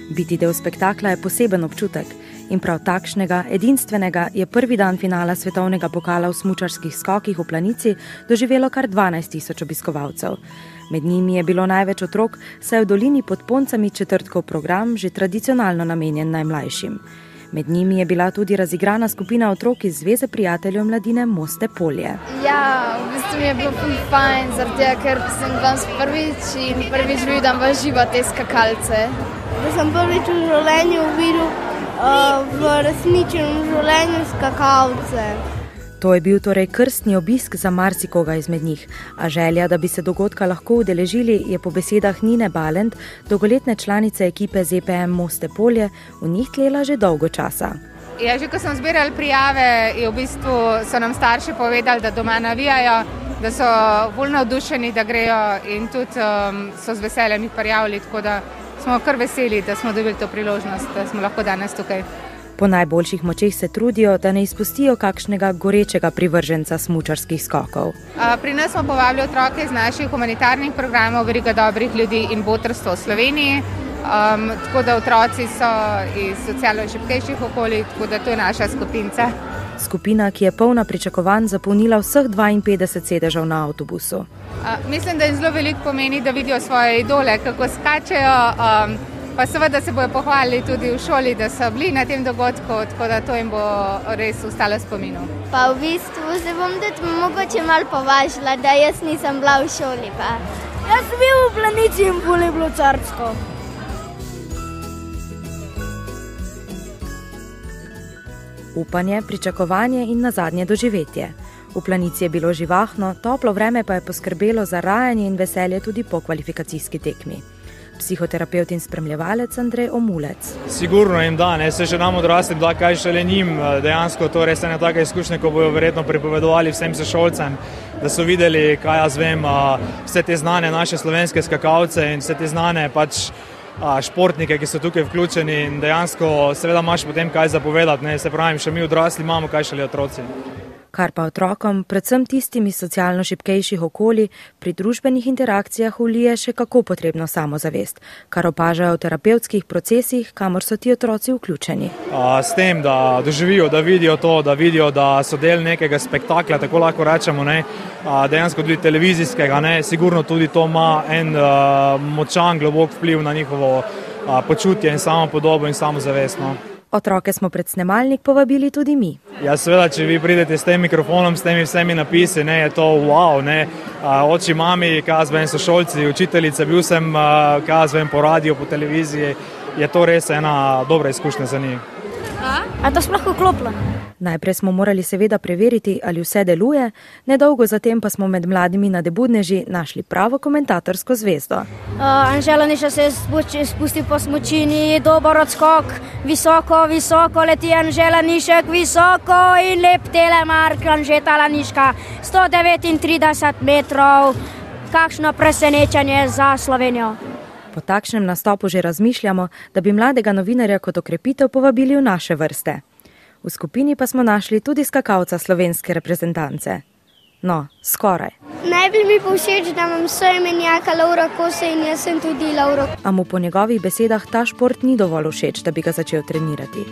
Biti del spektakla je poseben občutek in prav takšnega, edinstvenega je prvi dan finala svetovnega pokala v smučarskih skokih v Planici doživelo kar 12 000 obiskovalcev. Med njimi je bilo največ otrok, saj je v dolini pod Poncami četrtkov program že tradicionalno namenjen najmlajšim. Med njimi je bila tudi razigrana skupina otrok iz Zveze prijateljev mladine Moste Polje. Ja, v bistvu mi je bilo fajn, zaradi ker sem danes prvič videl v živo te skakalce. Da sem prvič v življenju videl v resničnem življenju skakalce. To je bil torej krstni obisk za marsikoga izmed njih, a želja, da bi se dogodka lahko udeležili, je po besedah Nine Balent, dolgoletne članice ekipe ZPM Moste Polje, v njih tlela že dolgo časa. Ja, že ko smo zbirali prijave, v bistvu so nam starši povedali, da doma navijajo, da so bolj navdušeni, da grejo in tudi so z veseljem jih prijavili, tako da smo kar veseli, da smo dobili to priložnost, da smo lahko danes tukaj. Po najboljših močeh se trudijo, da ne izpustijo kakšnega gorečega privrženca smučarskih skokov. Pri nas smo povabili otroke iz naših humanitarnih programov Veriga dobrih ljudi in Botrstvo v Sloveniji, tako da otroci so iz socialno šibkejših okolij, tako da to je naša skupinca. Skupina, ki je polna pričakovanj zapolnila vseh 52 sedežev na avtobusu. Mislim, da jim zelo veliko pomeni, da vidijo svoje idole, kako skačejo, pa seveda se bojo pohvalili tudi v šoli, da so bili na tem dogodku, tako da to jim bo res ostalo spominu. Pa v bistvu se bom tudi mogoče malo považila, da jaz nisem bila v šoli. Pa. Jaz sem bil v Planici in bolj je bilo carsko. Upanje, pričakovanje in nazadnje doživetje. V Planici je bilo živahno, toplo vreme pa je poskrbelo za rajanje in veselje tudi po kvalifikacijski tekmi. Psihoterapevt in spremljevalec Andrej Omulec. Sigurno jim da, se še nam odraslim da, kaj šele njim dejansko, to res ena taka izkušnja, ko bojo verjetno pripovedovali vsem sošolcem, da so videli, kaj jaz vem, vse te znane naše slovenske skakalce in vse te znane športnike, ki so tukaj vključeni in dejansko seveda imaš potem kaj zapovedati, se pravim, še mi odrasli imamo, kaj šele otroci. Kar pa otrokom, predvsem tistim iz socialno šibkejših okolij, pri družbenih interakcijah vlije še kako potrebno samozavest, kar opažajo v terapevtskih procesih, kamor so ti otroci vključeni. S tem, da doživijo, da vidijo to, da vidijo, da so del nekega spektakla, tako lahko rečemo, dejansko tudi televizijskega, sigurno tudi to ima en močan, globok vpliv na njihovo počutje in samopodobo in samozavest. Otroke smo pred snemalnik povabili tudi mi. Ja, seveda, če vi pridete s tem mikrofonom, s temi vsemi napisi, je to wow, oči, mami, kazvem, sošolci, učiteljice, bil sem, kazvem, po radiju, po televiziji, je to res ena dobra izkušnja za njih. A to sploh vklopilo? Najprej smo morali seveda preveriti, ali vse deluje, nedolgo zatem pa smo med mladimi nadebudneži našli pravo komentatorsko zvezdo. Anžela Niša se je spustil po smučini, dober odskok, visoko, visoko leti Anžela Nišek, visoko in lep telemark Anžeta Laniška, 139 metrov, kakšno presenečenje za Slovenijo. Po takšnem nastopu že razmišljamo, da bi mladega novinarja kot okrepitev povabili v naše vrste. V skupini pa smo našli tudi skakalca slovenske reprezentance. No, skoraj. Najbolj mi bo všeč, da imam soimenjaka Lovro Kose in jaz sem tudi Lovro. A mu po njegovih besedah ta šport ni dovolj všeč, da bi ga začel trenirati.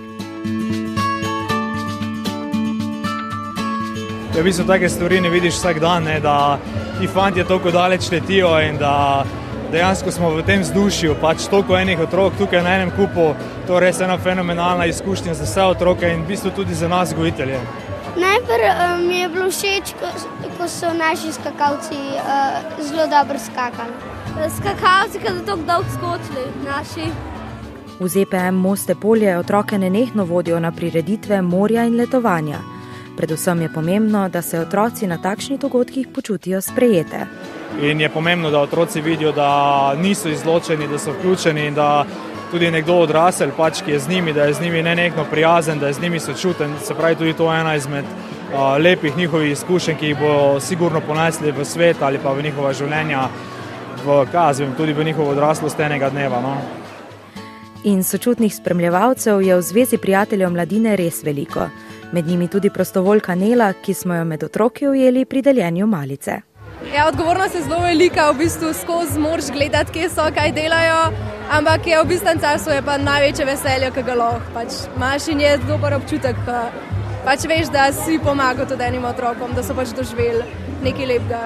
Ja, v bistvu take stvari ne vidiš vsak dan, da ti fantje toliko daleč letijo in da dejansko smo v tem vzdušju, toliko enih otrok tukaj na enem kupu, to je res ena fenomenalna izkušnja za vse otroke in v bistvu tudi za nas vzgojitelje. Najprej mi je bilo všeč, ko so naši skakalci zelo dobro skakali. Skakalci, ki so tako dolgo skočili, naši. V ZPM Moste Polje otroke nenehno vodijo na prireditve, morja in letovanja. Predvsem je pomembno, da se otroci na takšnih dogodkih počutijo sprejete. In je pomembno, da otroci vidijo, da niso izločeni, da so vključeni in da tudi nekdo odrasel, ki je z njimi, da je z njimi nenehno prijazen, da je z njimi sočuten. Se pravi, tudi to je ena izmed lepih njihovih izkušenj, ki jih bo sigurno ponesli v svet ali pa v njihova življenja, tudi v njihovo odraslost enega dneva. In sočutnih spremljevalcev je v Zvezi prijateljev mladine res veliko. Med njimi tudi prostovoljka Nela, ki smo jo med otroki ujeli pri deljenju malice. Ja, odgovornost je zelo velika, v bistvu skozi moraš gledati, kje so, kaj delajo, ampak je v bistvu času je pa največje veselje, ki ga lahko. Pač imaš in je dober občutek, pač veš, da si pomagal tudi enim otrokom, da so pač doživeli nekaj lepega.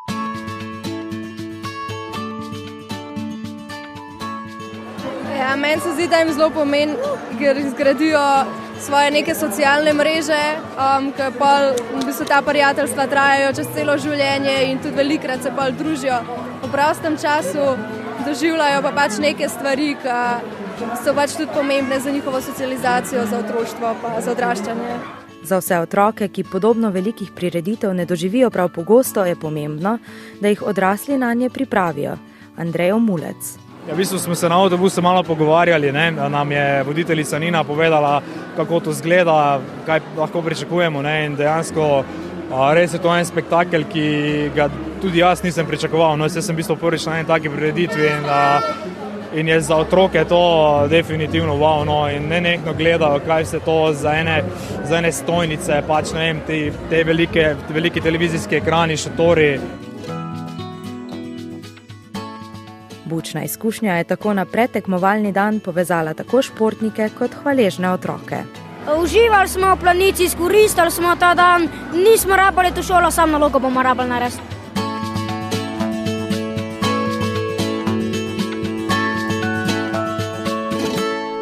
Ja, meni se zdi, da jim zelo pomeni, ker zgradijo svoje neke socialne mreže, ker pol v bistvu ta prijateljstva trajajo čez celo življenje in tudi velikrat se pol družijo. V prostem času doživljajo pa pač neke stvari, ki so pač tudi pomembne za njihovo socializacijo, za otroštvo pa za odraščanje. Za vse otroke, ki podobno velikih prireditev ne doživijo prav pogosto, je pomembno, da jih odrasli nanje pripravijo. Andrej Omulec. Ja, v bistvu smo se na avtobusu malo pogovarjali, ne? Nam je voditeljica Nina povedala, kako to zgleda, kaj lahko pričakujemo, ne? In dejansko res je to en spektakel, ki ga tudi jaz nisem pričakoval. No, jaz sem v bistvu prvič na eni taki prireditvi in je za otroke to definitivno wow, no? In nenehno gledajo, kaj se to za ene stojnice, pač ne vem, te veliki televizijski ekrani, šotori. Bučna izkušnja je tako na predtekmovalni dan povezala tako športnike kot hvaležne otroke. Uživali smo v Planici, izkoristili smo ta dan, nismo rabili to šolo, samo nalogo bomo rabili narediti.